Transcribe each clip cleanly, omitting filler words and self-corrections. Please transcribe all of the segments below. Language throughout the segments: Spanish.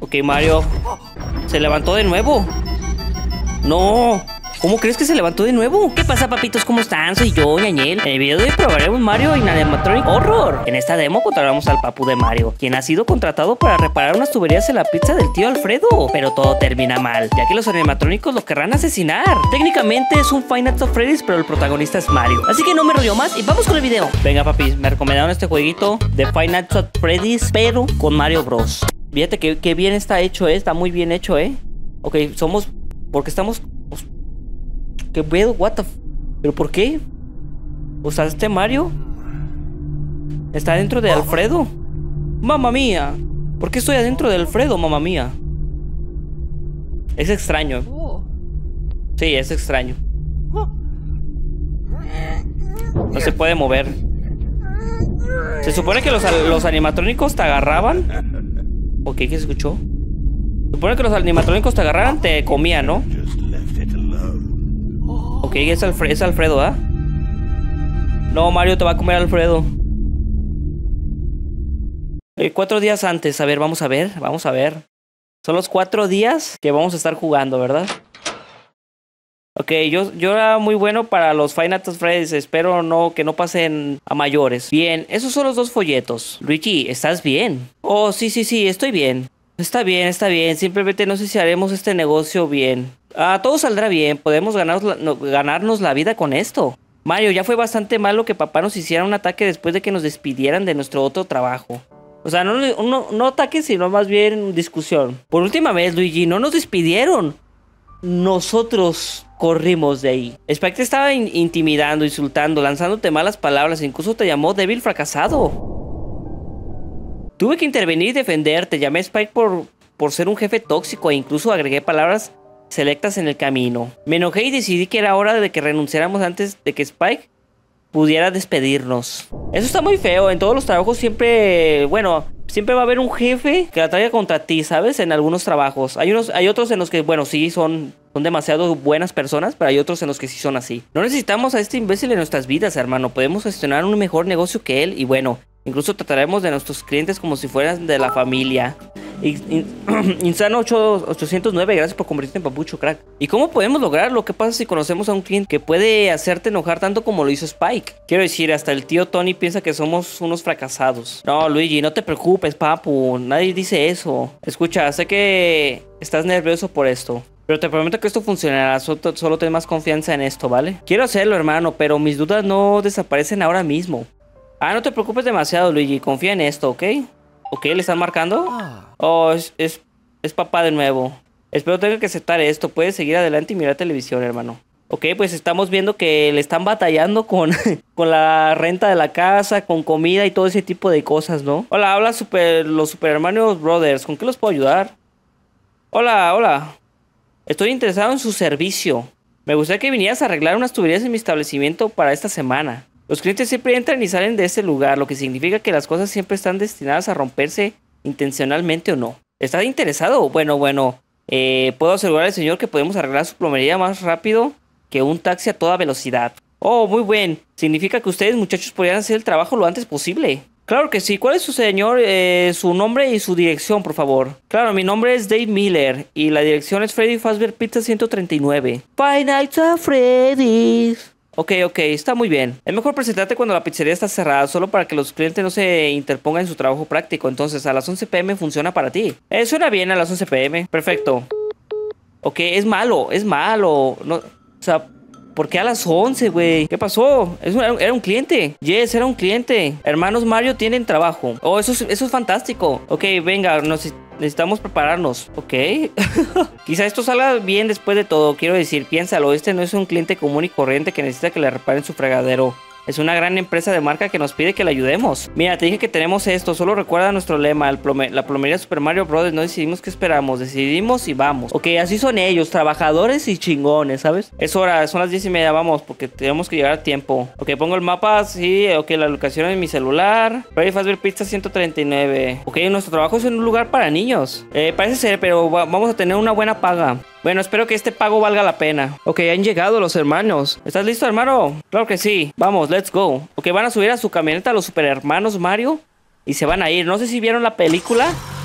Ok, Mario. Se levantó de nuevo. No. ¿Cómo crees que se levantó de nuevo? ¿Qué pasa, papitos? ¿Cómo están? Soy yo, Ñañel. En el video de hoy probaremos Mario in Animatronic Horror. En esta demo controlaremos al papu de Mario, quien ha sido contratado para reparar unas tuberías en la pizza del tío Alfredo. Pero todo termina mal, ya que los animatrónicos lo querrán asesinar. Técnicamente es un Five Nights at Freddy's, pero el protagonista es Mario. Así que no me rollo más y vamos con el video. Venga, papis, me recomendaron este jueguito de Five Nights at Freddy's, pero con Mario Bros. Fíjate que bien está hecho, está muy bien hecho, Ok, somos... Porque estamos... ¿Qué pedo? What the ¿Pero por qué? O sea, este Mario está dentro de Alfredo. ¡Mamma mía! ¿Por qué estoy adentro de Alfredo, mamma mía? Es extraño. Sí, es extraño. No se puede mover. Se supone que los animatrónicos te agarraban. Ok, ¿qué se escuchó? Se supone que los animatrónicos te agarraran, te comían, ¿no? Ok, es Alfredo, ¿ah? No, Mario te va a comer Alfredo. 4 días antes, a ver, vamos a ver. Son los 4 días que vamos a estar jugando, ¿verdad? Ok, yo era muy bueno para los Five Nights at Freddy's. Espero que no pasen a mayores. Bien, esos son los 2 folletos. Luigi, ¿estás bien? Oh, sí, estoy bien. Está bien. Simplemente no sé si haremos este negocio bien. Todo saldrá bien. Podemos ganarnos la vida con esto. Mario, ya fue bastante malo que papá nos hiciera un ataque después de que nos despidieran de nuestro otro trabajo. O sea, no ataque, sino más bien discusión. Por última vez, Luigi, no nos despidieron. Nosotros corrimos de ahí. Spike te estaba intimidando, insultando, lanzándote malas palabras. Incluso te llamó débil fracasado. Tuve que intervenir y defenderte. Llamé a Spike por ser un jefe tóxico e incluso agregué palabras selectas en el camino. Me enojé y decidí que era hora de que renunciáramos antes de que Spike pudiera despedirnos. Eso está muy feo. En todos los trabajos siempre va a haber un jefe que la traiga contra ti, ¿sabes? En algunos trabajos. Hay otros en los que, sí, son demasiado buenas personas, pero hay otros en los que sí son así. No necesitamos a este imbécil en nuestras vidas, hermano. Podemos gestionar un mejor negocio que él y incluso trataremos de nuestros clientes como si fueran de la familia. Insano 809, gracias por convertirte en papucho, crack. ¿Y cómo podemos lograrlo? ¿Qué pasa si conocemos a un cliente que puede hacerte enojar tanto como lo hizo Spike? Quiero decir, hasta el tío Tony piensa que somos unos fracasados. No, Luigi, no te preocupes, papu. Nadie dice eso. Escucha, sé que estás nervioso por esto, pero te prometo que esto funcionará. Solo ten más confianza en esto, ¿vale? Quiero hacerlo, hermano, pero mis dudas no desaparecen ahora mismo. No te preocupes demasiado, Luigi. Confía en esto, ¿ok? ¿Ok? ¿Le están marcando? Oh, es papá de nuevo. Espero tenga que aceptar esto. Puedes seguir adelante y mirar televisión, hermano. Ok, pues estamos viendo que le están batallando con la renta de la casa, con comida y todo ese tipo de cosas, ¿no? Hola, habla los Super Hermanos Brothers. ¿Con qué los puedo ayudar? Hola. Estoy interesado en su servicio. Me gustaría que vinieras a arreglar unas tuberías en mi establecimiento para esta semana. Los clientes siempre entran y salen de este lugar, lo que significa que las cosas siempre están destinadas a romperse intencionalmente o no. ¿Estás interesado? Bueno. Puedo asegurar al señor que podemos arreglar su plomería más rápido que un taxi a toda velocidad. Oh, muy bien. Significa que ustedes, muchachos, podrían hacer el trabajo lo antes posible. Claro que sí. ¿Cuál es su nombre y su dirección, por favor? Claro, mi nombre es Dave Miller y la dirección es Freddy Fazbear Pizza 139. Five Nights at Freddy's. Ok, está muy bien. Es mejor presentarte cuando la pizzería está cerrada, solo para que los clientes no se interpongan en su trabajo práctico. Entonces, a las 11 p.m. funciona para ti. Suena bien a las 11 p.m. Perfecto. Ok, es malo. No, o sea, ¿por qué a las 11, güey? ¿Qué pasó? Era un cliente. Yes, era un cliente. Hermanos Mario tienen trabajo. Oh, eso es fantástico. Ok, venga, necesitamos prepararnos. Ok. Quizá esto salga bien después de todo. Quiero decir, piénsalo. Este no es un cliente común y corriente que necesita que le reparen su fregadero. Es una gran empresa de marca que nos pide que le ayudemos. Mira, te dije que tenemos esto. Solo recuerda nuestro lema. La plomería Super Mario Bros. No decidimos qué esperamos. Decidimos y vamos. Ok, así son ellos. Trabajadores y chingones, ¿sabes? Es hora. Son las 10:30. Vamos, porque tenemos que llegar a tiempo. Ok, pongo el mapa. Sí, ok, la locación en mi celular. Freddy Fazbear Pizza 139. Ok, nuestro trabajo es en un lugar para niños. Parece ser, pero vamos a tener una buena paga. Bueno, espero que este pago valga la pena. Ok, han llegado los hermanos. ¿Estás listo, hermano? Claro que sí. Vamos, let's go. Ok, van a subir a su camioneta los super hermanos Mario y se van a ir. No sé si vieron la película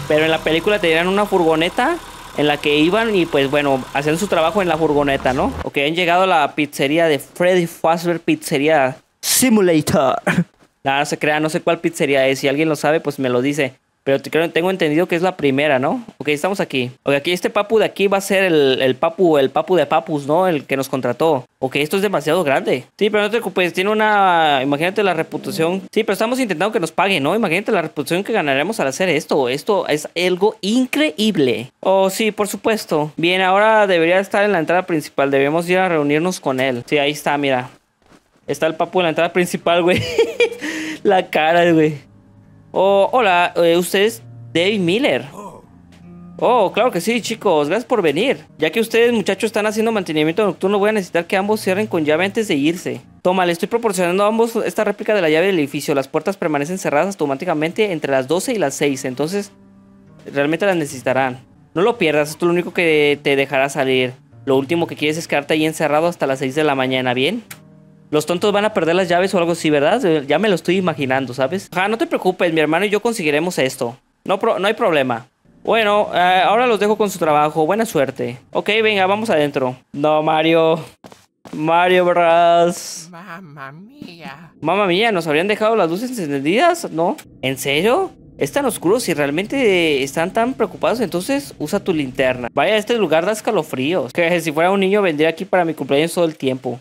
Pero en la película tenían una furgoneta en la que iban y pues bueno, hacían su trabajo en la furgoneta, ¿no? Ok, han llegado a la pizzería de Freddy Fazbear Pizzería Simulator. Nada, no se crea, no sé cuál pizzería es. Si alguien lo sabe, pues me lo dice. Pero tengo entendido que es la primera, ¿no? Ok, estamos aquí. Ok, aquí este papu de aquí va a ser el papu de papus, ¿no? El que nos contrató. Ok, esto es demasiado grande. Sí, pero no te preocupes, tiene una... Imagínate la reputación. Sí, pero estamos intentando que nos paguen, ¿no? Imagínate la reputación que ganaremos al hacer esto. Esto es algo increíble. Oh, sí, por supuesto. Bien, ahora debería estar en la entrada principal. Debemos ir a reunirnos con él. Sí, ahí está, mira. Está el papu en la entrada principal, güey. La cara, güey. Oh, hola, ¿usted es David Miller? Oh, claro que sí, chicos, gracias por venir. Ya que ustedes, muchachos, están haciendo mantenimiento nocturno, voy a necesitar que ambos cierren con llave antes de irse. Toma, le estoy proporcionando a ambos esta réplica de la llave del edificio. Las puertas permanecen cerradas automáticamente entre las 12 y las 6, entonces realmente las necesitarán. No lo pierdas, esto es lo único que te dejará salir. Lo último que quieres es quedarte ahí encerrado hasta las 6 de la mañana, ¿bien? Los tontos van a perder las llaves o algo así, ¿verdad? Ya me lo estoy imaginando, ¿sabes? Ajá, no te preocupes, mi hermano y yo conseguiremos esto. No hay problema. Bueno, ahora los dejo con su trabajo. Buena suerte. Ok, venga, vamos adentro. No, Mario. Mario Bros. Mamma mía. Mamma mía, ¿nos habrían dejado las luces encendidas? ¿No? ¿En serio? Es tan oscuro. Si realmente están tan preocupados, entonces usa tu linterna. Vaya, este lugar da escalofríos. Que si fuera un niño vendría aquí para mi cumpleaños todo el tiempo.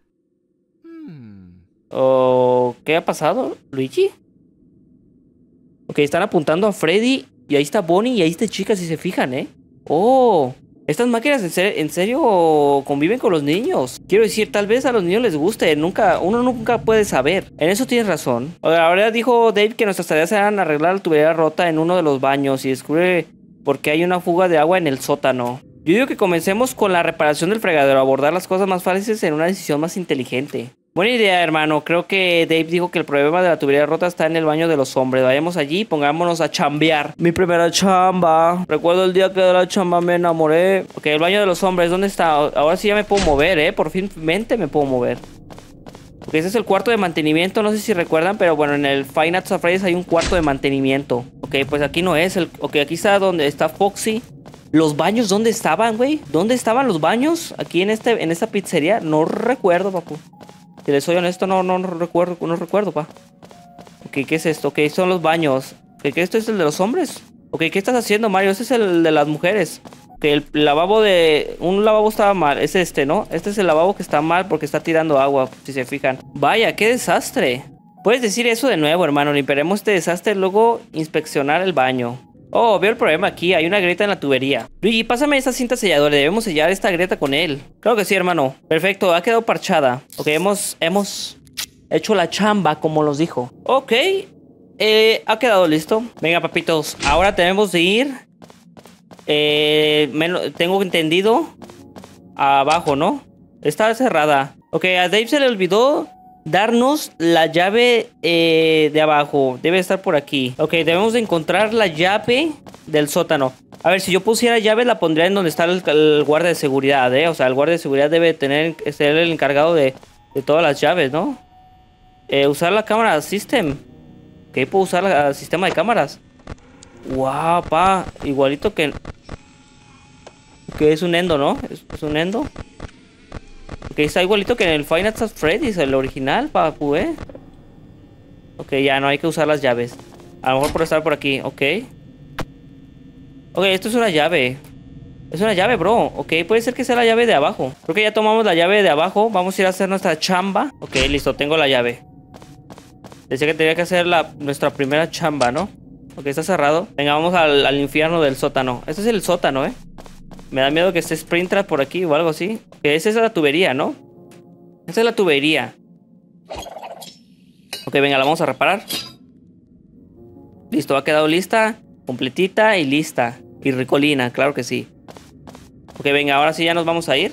¿O qué ha pasado? ¿Luigi? Ok, están apuntando a Freddy. Y ahí está Bonnie y ahí está chica, si se fijan, ¿eh? Oh, estas máquinas en serio conviven con los niños. Quiero decir, tal vez a los niños les guste. Uno nunca puede saber. En eso tienes razón. Ahora dijo Dave que nuestras tareas eran arreglar la tubería rota en uno de los baños y descubre por qué hay una fuga de agua en el sótano. Yo digo que comencemos con la reparación del fregadero, abordar las cosas más fáciles en una decisión más inteligente. Buena idea, hermano. Creo que Dave dijo que el problema de la tubería rota está en el baño de los hombres. Vayamos allí y pongámonos a chambear. Mi primera chamba. Recuerdo el día que de la chamba me enamoré. Ok, el baño de los hombres, ¿dónde está? Ahora sí ya me puedo mover, ¿eh? Por fin mente me puedo mover. Ok, ese es el cuarto de mantenimiento. No sé si recuerdan, pero bueno, en el Five Nights at Freddy's hay un cuarto de mantenimiento. Ok, pues aquí no es. Ok, aquí está donde está Foxy. ¿Los baños dónde estaban, güey? ¿Dónde estaban los baños? Aquí en esta pizzería. No recuerdo, papu. Si les soy honesto, no recuerdo, pa. Ok, ¿qué es esto? Ok, son los baños. Ok, ¿qué esto es el de los hombres? Ok, ¿qué estás haciendo, Mario? Este es el de las mujeres. Ok, el lavabo de... Un lavabo estaba mal. Es este, ¿no? Este es el lavabo que está mal porque está tirando agua, si se fijan. Vaya, qué desastre. Puedes decir eso de nuevo, hermano. Limpiaremos este desastre, luego inspeccionar el baño. Oh, veo el problema aquí. Hay una grieta en la tubería. Luigi, pásame esa cinta selladora. Debemos sellar esta grieta con él. Claro que sí, hermano. Perfecto, ha quedado parchada. Ok, hemos hecho la chamba como nos dijo. Ok, ha quedado listo. Venga, papitos. Ahora tenemos de ir. Tengo entendido. Abajo, ¿no? Está cerrada. Ok, a Dave se le olvidó darnos la llave de abajo. Debe estar por aquí. Ok, debemos de encontrar la llave del sótano. A ver, si yo pusiera llave, la pondría en donde está el guardia de seguridad, ¿eh? O sea, el guardia de seguridad debe ser el encargado de todas las llaves, ¿no? Usar la cámara system. Ok, puedo usar el sistema de cámaras. Wow, pa. Igualito que... Que es un endo, ¿no? Es un endo. Ok, está igualito que en el Five Nights at Freddy's, el original, papu, ¿eh? Ok, ya no hay que usar las llaves. A lo mejor por estar por aquí, ok. Ok, esto es una llave. Es una llave, bro. Ok, puede ser que sea la llave de abajo. Creo que ya tomamos la llave de abajo. Vamos a ir a hacer nuestra chamba. Ok, listo, tengo la llave. Decía que tenía que hacer nuestra primera chamba, ¿no? Ok, está cerrado. Venga, vamos al infierno del sótano. Este es el sótano, ¿eh? Me da miedo que esté Springtrap por aquí o algo así. Que esa es la tubería, ¿no? Esa es la tubería. Ok, venga, la vamos a reparar. Listo, ha quedado lista. Completita y lista. Y ricolina, claro que sí. Ok, venga, ahora sí ya nos vamos a ir.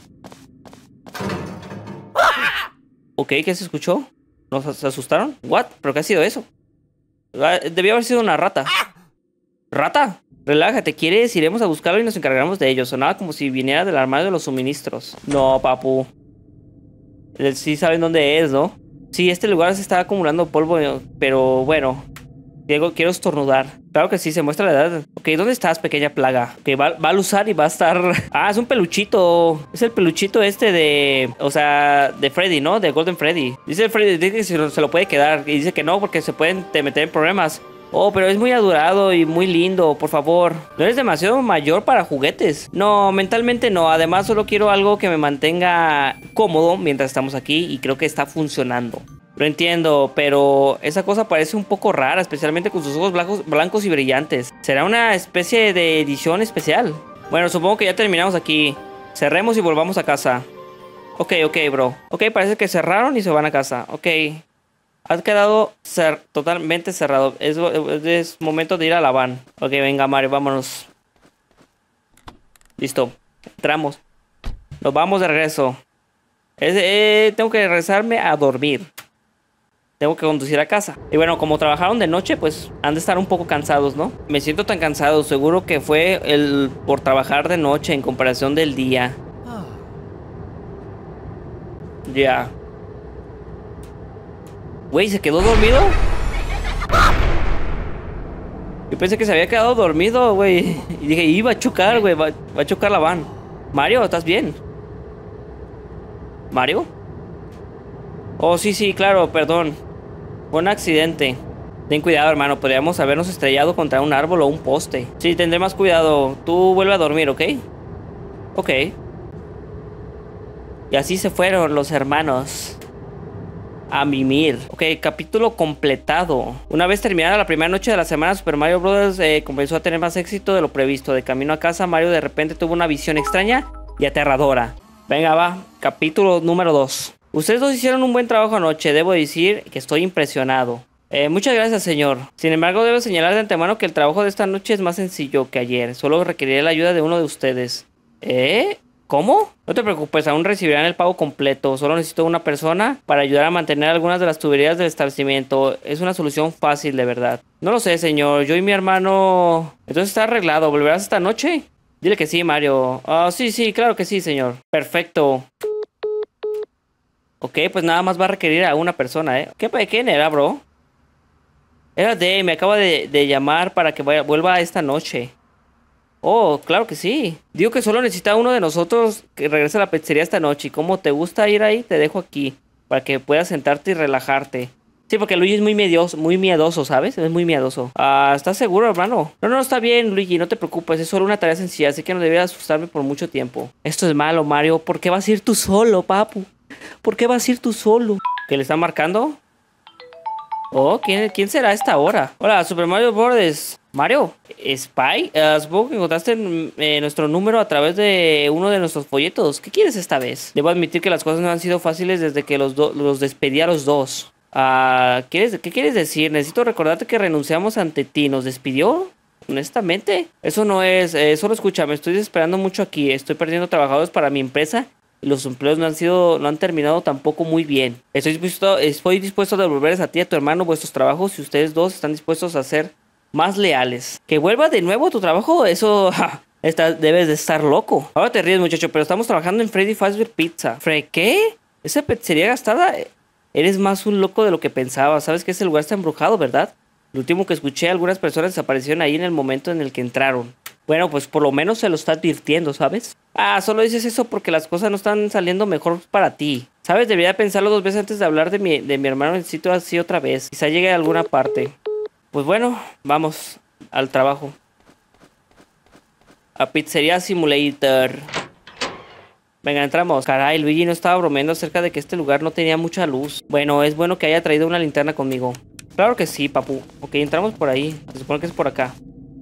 Ok, ¿qué se escuchó? ¿Nos asustaron? ¿What? ¿Pero qué ha sido eso? Debió haber sido una rata. ¿Rata? Relájate, ¿quieres? Iremos a buscarlo y nos encargaremos de ello. Sonaba como si viniera del armario de los suministros. No, papu. Sí saben dónde es, ¿no? Sí, este lugar se está acumulando polvo, pero bueno. Diego, quiero estornudar. Claro que sí, se muestra la edad. Ok, ¿dónde estás, pequeña plaga? Ok, va a luzar y va a estar... Ah, es un peluchito. Es el peluchito este de... O sea, de Freddy, ¿no? De Golden Freddy. Dice Freddy dice que se lo puede quedar. Y dice que no, porque se pueden meter en problemas. Oh, pero es muy adorado y muy lindo, por favor. ¿No eres demasiado mayor para juguetes? No, mentalmente no. Además, solo quiero algo que me mantenga cómodo mientras estamos aquí. Y creo que está funcionando. Lo entiendo, pero esa cosa parece un poco rara, especialmente con sus ojos blancos y brillantes. ¿Será una especie de edición especial? Bueno, supongo que ya terminamos aquí. Cerremos y volvamos a casa. Ok, bro. Ok, parece que cerraron y se van a casa. Ok. Has quedado totalmente cerrado. Es momento de ir a la van. Ok, venga, Mario, vámonos. Listo. Entramos. Nos vamos de regreso. Tengo que regresarme a dormir. Tengo que conducir a casa. Y bueno, como trabajaron de noche, pues han de estar un poco cansados, ¿no? Me siento tan cansado. Seguro que fue por trabajar de noche en comparación del día. Ya. Güey, ¿se quedó dormido? Yo pensé que se había quedado dormido, güey. Y dije, iba a chocar, güey. Va a chocar la van. Mario, ¿estás bien? ¿Mario? Oh, sí, claro, perdón. Fue un accidente. Ten cuidado, hermano. Podríamos habernos estrellado contra un árbol o un poste. Sí, tendré más cuidado. Tú vuelve a dormir, ¿ok? Ok. Y así se fueron los hermanos a mimir. Ok, capítulo completado. Una vez terminada la primera noche de la semana, Super Mario Bros. Comenzó a tener más éxito de lo previsto. De camino a casa, Mario de repente tuvo una visión extraña y aterradora. Venga, va. Capítulo número 2. Ustedes dos hicieron un buen trabajo anoche. Debo decir que estoy impresionado. Muchas gracias, señor. Sin embargo, debo señalar de antemano que el trabajo de esta noche es más sencillo que ayer. Solo requeriré la ayuda de uno de ustedes. ¿Cómo? No te preocupes, aún recibirán el pago completo. Solo necesito una persona para ayudar a mantener algunas de las tuberías del establecimiento. Es una solución fácil, de verdad. No lo sé, señor. Yo y mi hermano... Entonces está arreglado. ¿Volverás esta noche? Dile que sí, Mario. Sí, claro que sí, señor. Perfecto. Ok, pues nada más va a requerir a una persona, ¿eh? ¿Quién era, bro? Era Dave. Me acaba de llamar para que vuelva esta noche. Oh, claro que sí. Digo que solo necesita uno de nosotros que regrese a la pizzería esta noche. Y como te gusta ir ahí, te dejo aquí. Para que puedas sentarte y relajarte. Sí, porque Luigi es muy miedoso, ¿sabes? Es muy miedoso. ¿Estás seguro, hermano? No, está bien, Luigi, no te preocupes. Es solo una tarea sencilla, así que no debería asustarme por mucho tiempo. Esto es malo, Mario. ¿Por qué vas a ir tú solo, papu? ¿Por qué vas a ir tú solo? ¿Qué le está marcando? Oh, ¿quién será a esta hora? Hola, Super Mario Bros. Mario, Spy, supongo que encontraste nuestro número a través de uno de nuestros folletos. ¿Qué quieres esta vez? Debo admitir que las cosas no han sido fáciles desde que los despedí a los dos. ¿Qué quieres decir? Necesito recordarte que renunciamos ante ti. ¿Nos despidió? Honestamente, eso no es... solo escúchame, estoy desesperando mucho aquí. Estoy perdiendo trabajadores para mi empresa. Y los empleos no han terminado tampoco muy bien. Estoy dispuesto a devolverles a ti y a tu hermano vuestros trabajos si ustedes dos están dispuestos a ser más leales. ¿Que vuelva de nuevo tu trabajo? Eso... debes de estar loco. Ahora te ríes, muchacho, pero estamos trabajando en Freddy Fazbear Pizza. ¿Qué? ¿Esa pizzería gastada? Eres más un loco de lo que pensaba. Sabes que ese lugar está embrujado, ¿verdad? Lo último que escuché, algunas personas desaparecieron ahí en el momento en el que entraron. Bueno, pues por lo menos se lo está advirtiendo, ¿sabes? Solo dices eso porque las cosas no están saliendo mejor para ti. ¿Sabes? Debería pensarlo 2 veces antes de hablar de mi hermano en el sitio así otra vez. Quizá llegue a alguna parte. Pues bueno, vamos al trabajo. A Pizzería Simulator. Venga, entramos. Caray, Luigi no estaba bromeando acerca de que este lugar no tenía mucha luz. Bueno, es bueno que haya traído una linterna conmigo. Claro que sí, papu. Ok, entramos por ahí. Se supone que es por acá.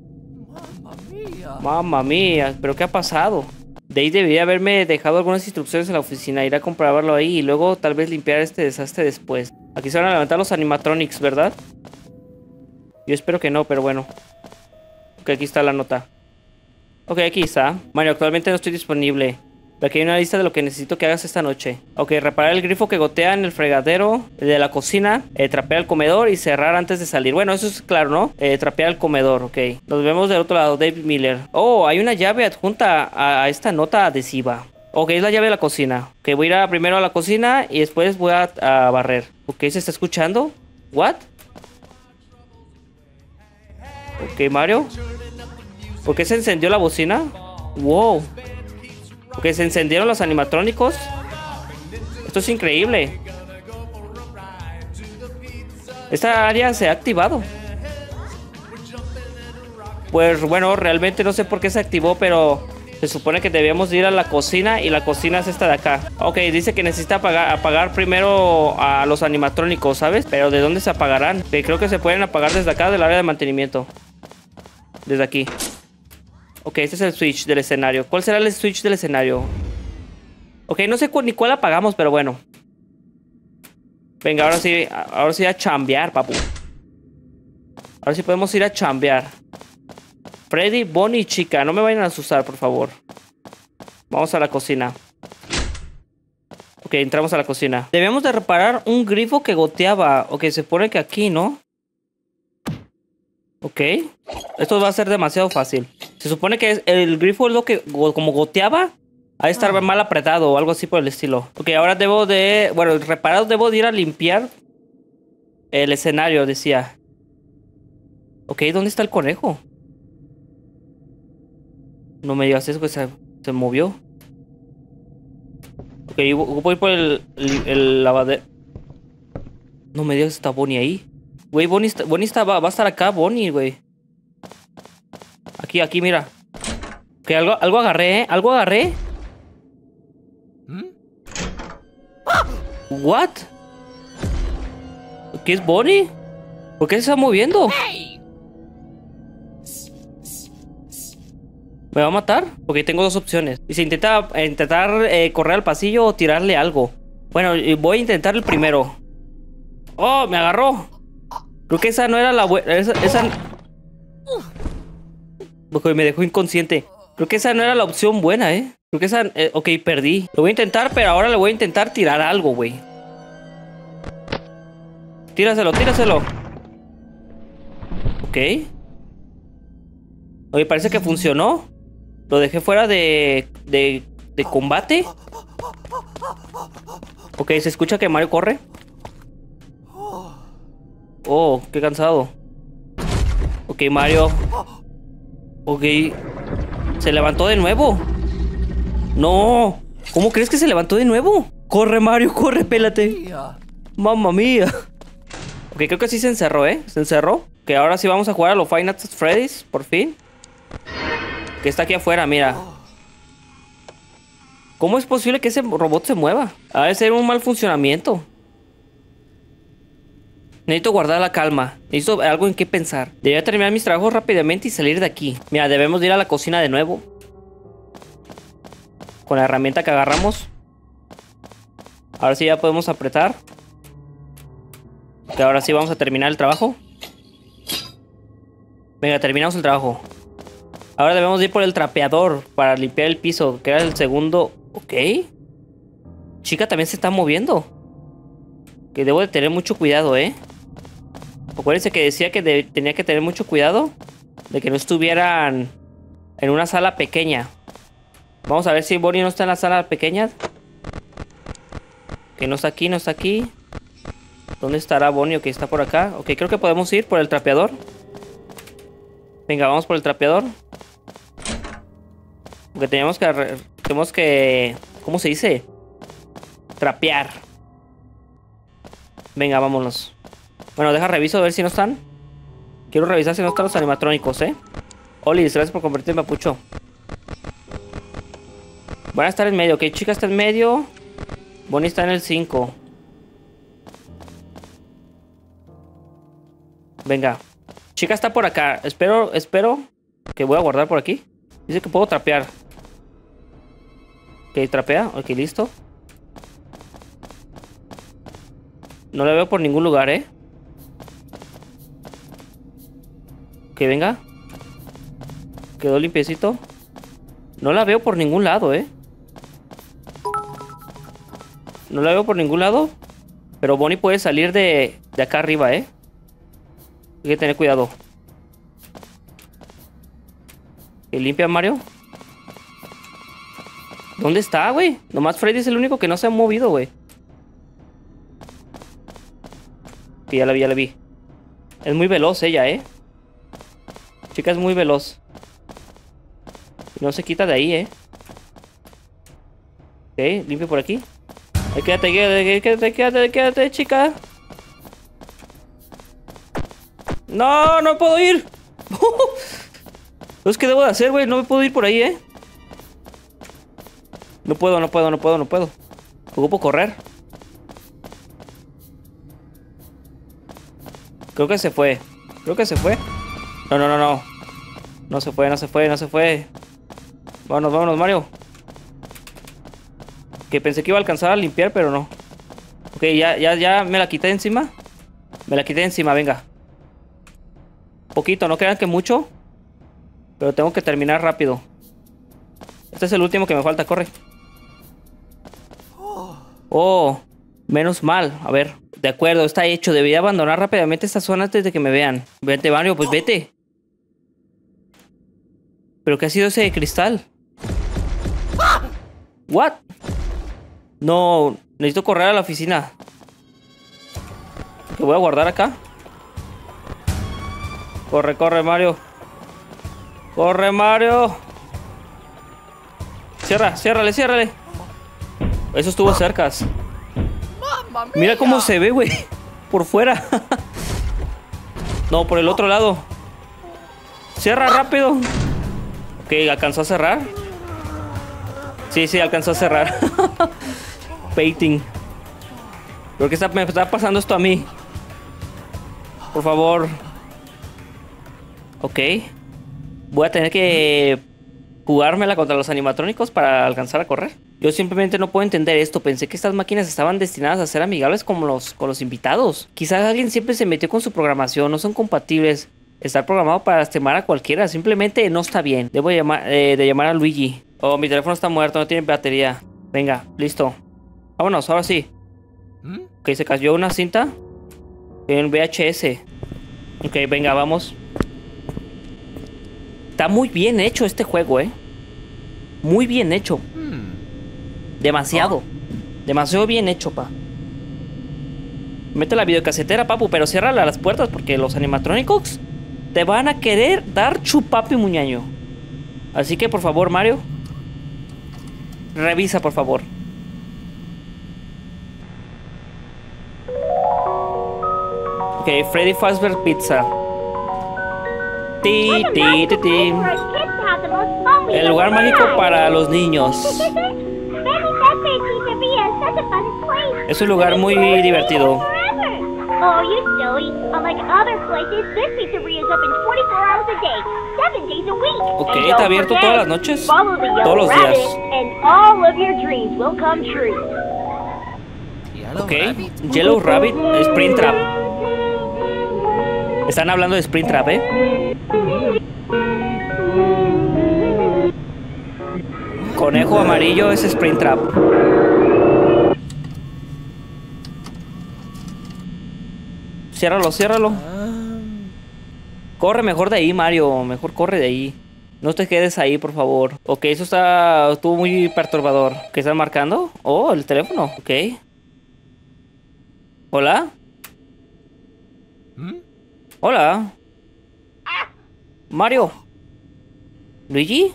Mamma mía, ¿pero qué ha pasado? Dave debería haberme dejado algunas instrucciones en la oficina. Ir a comprobarlo ahí y luego tal vez limpiar este desastre después. Aquí se van a levantar los animatronics, ¿verdad? Yo espero que no, pero bueno. Ok, aquí está la nota. Ok, aquí está. Mario, actualmente no estoy disponible. Aquí hay una lista de lo que necesito que hagas esta noche. Ok, reparar el grifo que gotea en el fregadero de la cocina. Trapear el comedor y cerrar antes de salir. Bueno, eso es claro, ¿no? Trapear el comedor, ok. Nos vemos del otro lado, Dave Miller. Oh, hay una llave adjunta a esta nota adhesiva. Ok, es la llave de la cocina. Ok, voy a ir primero a la cocina y después voy a barrer. Ok, ¿se está escuchando? ¿What? Ok, Mario. ¿Por qué se encendió la bocina? Wow. Porque se encendieron los animatrónicos. Esto es increíble. Esta área se ha activado. Pues bueno, realmente no sé por qué se activó, pero se supone que debíamos ir a la cocina y la cocina es esta de acá. Ok, dice que necesita apagar primero a los animatrónicos, ¿sabes? Pero ¿de dónde se apagarán? Creo que se pueden apagar desde acá, del área de mantenimiento. Desde aquí. Ok, este es el switch del escenario. ¿Cuál será el switch del escenario? Ok, no sé ni cuál apagamos, pero bueno. Venga, ahora sí a chambear, papu. Ahora sí podemos ir a chambear. Freddy, Bonnie y Chica, no me vayan a asustar, por favor. Vamos a la cocina. Ok, entramos a la cocina. Debemos de reparar un grifo que goteaba. Ok, se pone que aquí, ¿no? Ok. Esto va a ser demasiado fácil. Se supone que el grifo es lo que como goteaba. Ha de estar mal apretado o algo así por el estilo. Ok, ahora debo de... Bueno, reparado debo de ir a limpiar el escenario, decía. Ok, ¿dónde está el conejo? No me digas eso que se movió. Ok, voy por el lavadero. No me digas que está Bonnie ahí. Güey, Bonnie va a estar acá, Bonnie, güey. Aquí, mira. Ok, algo agarré, ¿eh? Algo agarré. ¿What? ¿Qué es Bonnie? ¿Por qué se está moviendo? ¿Me va a matar? Porque tengo dos opciones. Y se intentar correr al pasillo o tirarle algo. Bueno, voy a intentar el primero. ¡Oh! Me agarró. Creo que esa no era la buena. Esa... Me dejó inconsciente. Creo que esa no era la opción buena, ¿eh? Creo que esa... ok, perdí. Lo voy a intentar, pero ahora le voy a intentar tirar algo, güey. Tíraselo. Ok. Oye, parece que funcionó. Lo dejé fuera de combate. Ok, se escucha que Mario corre. Oh, qué cansado. Ok, Mario. Ok. Se levantó de nuevo. No. ¿Cómo crees que se levantó de nuevo? Corre, Mario, corre, pélate. Mamma mía. Ok, creo que sí se encerró, ¿eh? Se encerró. Que ahora sí vamos a jugar a los Five Nights at Freddy's, por fin. Que está aquí afuera, mira. ¿Cómo es posible que ese robot se mueva? Ha de ser un mal funcionamiento. Necesito guardar la calma. Necesito algo en qué pensar. Debería terminar mis trabajos rápidamente y salir de aquí. Mira, debemos de ir a la cocina de nuevo. Con la herramienta que agarramos. Ahora sí ya podemos apretar. Que ahora sí vamos a terminar el trabajo. Venga, terminamos el trabajo. Ahora debemos ir por el trapeador para limpiar el piso, que era el segundo. Ok. Chica también se está moviendo. Que debo de tener mucho cuidado, ¿eh? Acuérdense que decía que tenía que tener mucho cuidado de que no estuvieran en una sala pequeña. Vamos a ver si Bonnie no está en la sala pequeña. Que no está aquí, no está aquí. ¿Dónde estará Bonnie? Ok, está por acá. Ok, creo que podemos ir por el trapeador. Venga, vamos por el trapeador. Porque tenemos que... ¿Cómo se dice? Trapear. Venga, vámonos. Bueno, reviso a ver si no están. Quiero revisar si no están los animatrónicos, ¿eh? Oli, gracias por convertirme en papucho. Van a estar en medio, ok. Chica está en medio. Bonnie está en el 5. Venga. Chica está por acá. Espero que voy a guardar por aquí. Dice que puedo trapear. Ok, trapea. Ok, listo. No la veo por ningún lugar, ¿eh? Ok, venga. Quedó limpiecito. No la veo por ningún lado, ¿eh? No la veo por ningún lado. Pero Bonnie puede salir de acá arriba, ¿eh? Hay que tener cuidado. ¿Y limpia, Mario? ¿Dónde está, güey? Nomás Freddy es el único que no se ha movido, güey. Que ya la vi. Es muy veloz ella, ¿eh? Chica es muy veloz. Y no se quita de ahí, Ok, limpio por aquí. Ahí quédate, chica. No, no puedo ir. ¿Qué debo de hacer, güey? No me puedo ir por ahí, No puedo. Ocupo correr. Creo que se fue. No. No se fue. Vámonos, Mario. Que pensé que iba a alcanzar a limpiar, pero no. Ok, ya me la quité de encima. Venga. Poquito, no crean que mucho. Pero tengo que terminar rápido. Este es el último que me falta, corre. Oh, menos mal. A ver, de acuerdo, está hecho. Debería abandonar rápidamente esta zona antes de que me vean. Vete, Mario, pues vete. ¿Pero qué ha sido ese de cristal? ¿What? No, necesito correr a la oficina. Que voy a guardar acá. Corre, Mario. Ciérrale. Eso estuvo cerca. Mira cómo se ve, güey. Por fuera. No, por el otro lado. Cierra rápido. Ok, ¿alcanzó a cerrar? Sí, alcanzó a cerrar. Painting. ¿Por qué me está pasando esto a mí? Por favor. Ok. Voy a tener que jugármela contra los animatrónicos para alcanzar a correr. Yo simplemente no puedo entender esto. Pensé que estas máquinas estaban destinadas a ser amigables con los invitados. Quizás alguien siempre se metió con su programación. No son compatibles. Estar programado para lastimar a cualquiera. Simplemente no está bien. Debo de llamar a Luigi. Oh, mi teléfono está muerto. No tiene batería. Venga, listo. Vámonos, ahora sí. Ok, se cayó una cinta. En VHS. Ok, venga, vamos. Está muy bien hecho este juego, Muy bien hecho. Demasiado. Demasiado bien hecho, pa. Mete la videocasetera, papu, pero ciérrala las puertas porque los animatrónicos te van a querer dar chupapi muñaño. Así que, por favor, Mario, revisa, por favor. Ok, Freddy Fazbear Pizza. El lugar mágico para los niños. Es un lugar muy divertido. Ok, está abierto todas las noches. Todos los días. Ok, Yellow Rabbit, Springtrap. Están hablando de Springtrap, Conejo amarillo es Springtrap. Ciérralo. Corre mejor de ahí, Mario. Mejor corre de ahí. No te quedes ahí, por favor. Ok, eso estuvo muy perturbador. ¿Qué están marcando? Oh, el teléfono. Ok. ¿Hola? Hola. Mario. ¿Luigi?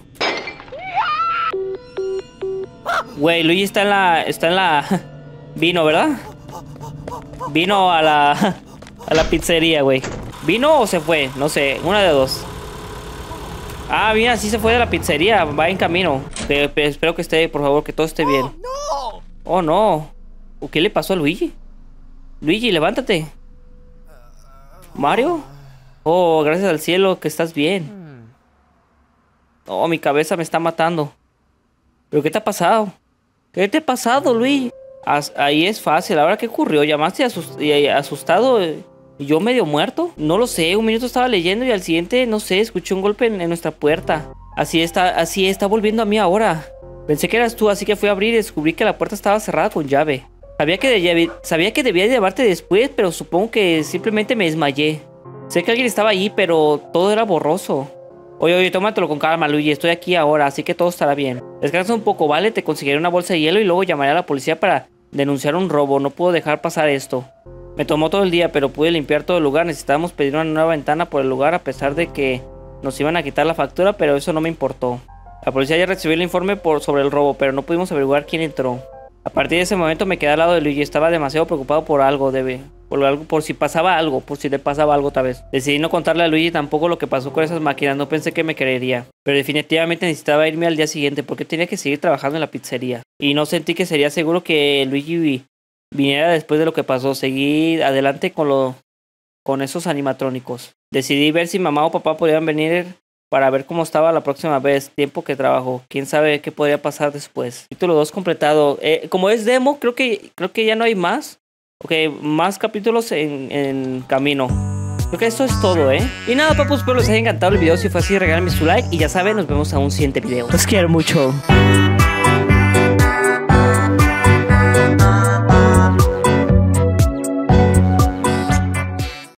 Güey, Luigi está en la... Vino, ¿verdad? Vino a la pizzería, güey. ¿Vino o se fue? No sé, una de dos. Ah, mira, sí se fue de la pizzería. Va en camino. Pero espero que esté, por favor, que todo esté bien. Oh, no. ¿Qué le pasó a Luigi? Luigi, levántate. ¿Mario? Oh, gracias al cielo que estás bien. Oh, mi cabeza me está matando. ¿Pero qué te ha pasado? ¿Qué te ha pasado, Luigi? Ahí es fácil. ¿Ahora qué ocurrió? ¿Llamaste asustado? ¿Y yo medio muerto? No lo sé. Un minuto estaba leyendo y al siguiente, no sé, escuché un golpe en nuestra puerta. Así está volviendo a mí ahora. Pensé que eras tú, así que fui a abrir y descubrí que la puerta estaba cerrada con llave. Sabía que debía llevarte después, pero supongo que simplemente me desmayé. Sé que alguien estaba ahí, pero todo era borroso. Oye, tómatelo con calma, Luigi. Estoy aquí ahora, así que todo estará bien. Descansa un poco, ¿vale? Te conseguiré una bolsa de hielo y luego llamaré a la policía para denunciar un robo. No puedo dejar pasar esto. Me tomó todo el día, pero pude limpiar todo el lugar. Necesitábamos pedir una nueva ventana por el lugar a pesar de que nos iban a quitar la factura, pero eso no me importó. La policía ya recibió el informe sobre el robo, pero no pudimos averiguar quién entró. A partir de ese momento me quedé al lado de Luigi. Estaba demasiado preocupado por algo, por si pasaba algo, por si le pasaba algo otra vez. Decidí no contarle a Luigi tampoco lo que pasó con esas máquinas. No pensé que me creería. Pero definitivamente necesitaba irme al día siguiente porque tenía que seguir trabajando en la pizzería. Y no sentí que sería seguro que Luigi viniera después de lo que pasó. Seguí adelante con esos animatrónicos. Decidí ver si mamá o papá podían venir para ver cómo estaba la próxima vez, tiempo que trabajo. Quién sabe qué podría pasar después. Capítulo 2 completado. Como es demo, creo que ya no hay más. Ok, más capítulos en camino. Creo que esto es todo, Y nada, papus, espero les haya encantado el video. Si fue así, regálenme su like. Y ya saben, nos vemos a un siguiente video. Los quiero mucho.